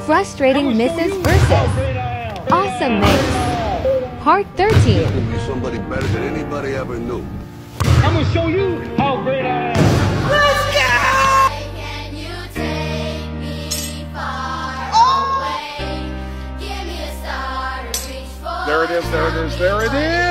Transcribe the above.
Frustrating Mrs. versus Awesome Mix. Part 13. I'm gonna be somebody better than anybody ever knew. I'm gonna show you how great I am. Let's go! Can you take me far away? Give me a star to reach for. There it is, there it is, there it is!